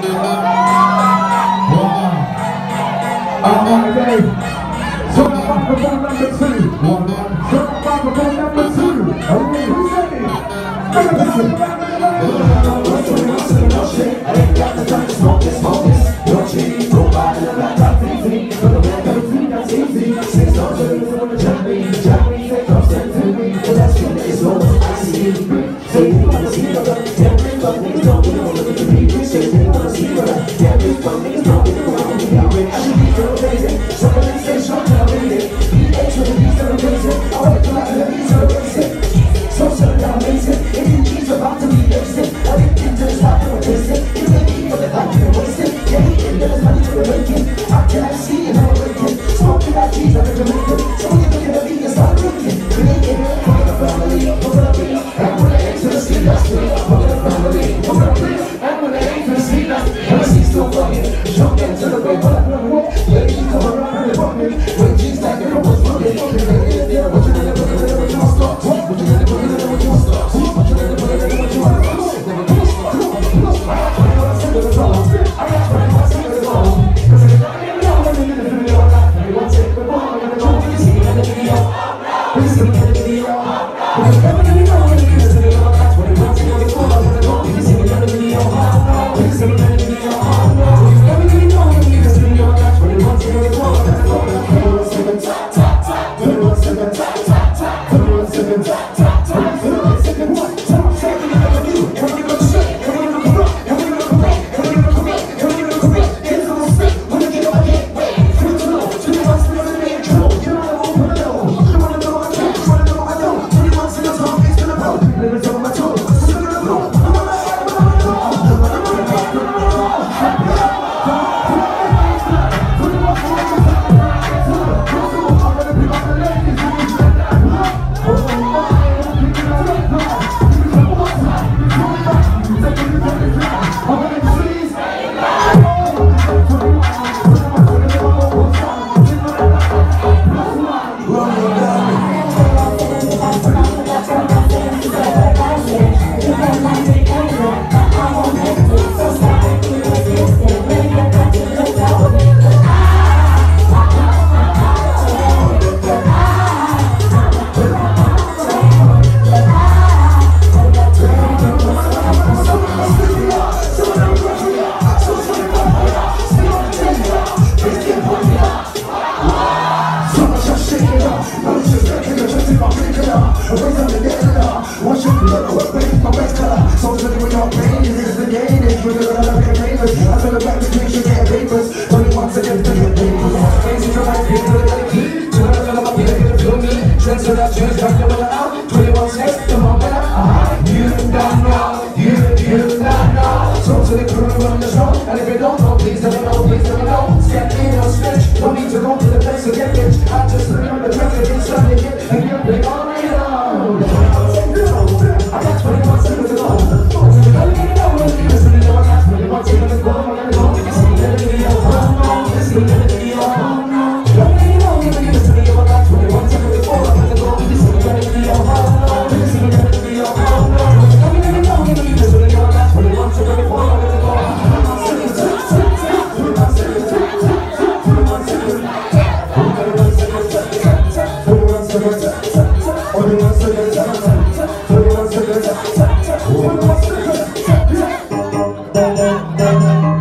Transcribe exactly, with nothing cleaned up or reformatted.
Okay. So microphone number two. So microphone number two. Okay, who's second? I ain't got the time to smoke this, smoke this. No cheese, nobody that I got easy. But the man got a feet, that's easy. Six dollars a day for the journey. Journey, take off, send to me. But that's true, it's low, I see it. So you wanna see what I tell me, but niggas don't get on the beat. Say you wanna see what I tell me, but niggas don't get around me. I should be real crazy. Somebody say short time, baby. He ain't trying to be celebrated. I wanna come out and let me celebrate it. So shut down, amazing. If you keep about to be wasted, I didn't get to the top of a wasted. You may be for the life you're wasted. Yeah, he didn't get his money to the making. How can I see it? I'm awakened. Smoking like cheese, I'm a Jamaican. So when you look at me, you start drinking. Creating, I'm in a family, I'm gonna be. I'm gonna enter the street, that's me. I'm in a family, I'm gonna be. I'm gonna enter the street, that's me. I'm see still fucking. Jump into the way, but I'm gonna walk. When you come around and walking, when jeans like you know what's running. What you gonna do? What you gonna do? What you gonna start? What you gonna do? What you gonna do? What you gonna start? What you gonna do? What you gonna do? What you gonna start? Never do it start. I got twenty one seconds on. I got twenty one seconds on. Cause if I can't know when you're gonna do it all night, you want to take the ball, I'm gonna go. You see me in the video. You see me in the video. Because never gonna know when you're gonna do it all night. twenty-one seconds on, I'm gonna go. You see me in the video. You see me in the video. Never gonna know when you're gonna do it all night. twenty-one seconds on, I'm gonna go. twenty-one seconds, tap, tap, tap. twenty-one seconds, tap, tap, tap. twenty-one seconds, tap, tap, tap. twenty-one seconds, tap, tap, tap. Thank you.